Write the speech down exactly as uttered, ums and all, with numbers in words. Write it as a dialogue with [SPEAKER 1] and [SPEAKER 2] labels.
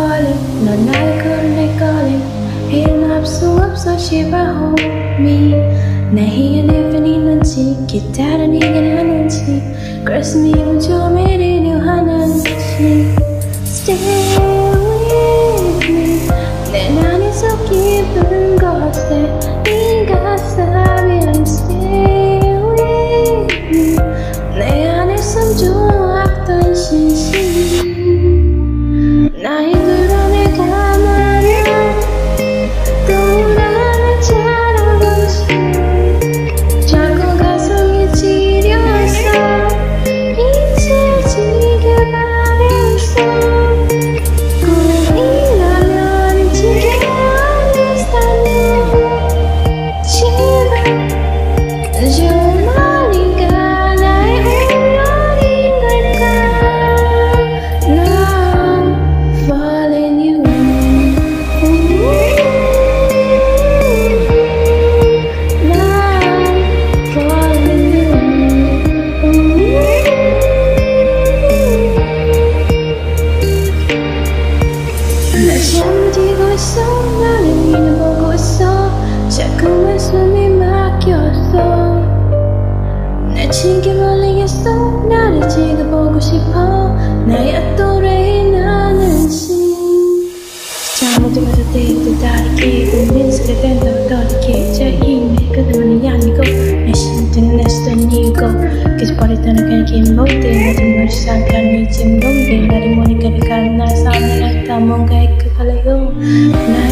[SPEAKER 1] calling 넌 나를 거르네 calling 일어날 수 없어 제발 hold me 내 희한한 팬이 뭔지 기다린 이게 나는지 그래서 미운 좀 이리려 하는지 Stay with me 내 안에서 기분 것에 네가 사면 Stay with me 내 안에서 좋았던 신심 나의 그런을 가만히 떠오르는 자라면서 자꾸 가슴이 지려서 잊혀지길 바랬어 꿈이라면 지겨웠다면 제발 주말이가 나의 운명인 걸까 난 falling you 난 falling you 날 잠들고 있어 나는 위를 보고 있어 자꾸만 숨이 막혔어 날 지게 멀리겠어 나를 지금 보고 싶어 나의 또래인 나는지 잘못을 가졌을 때도 다르게 우린스를 뺀다고 떠들게 제 힘에 그들만이 아니고 내 심장은 내 수던 이유고 그저 버렸다는 그냥 긴 못돼 모든 것이 상편이지 뭔데 나를 모니까를 가는 날 사는 날다 뭔가 그 발레고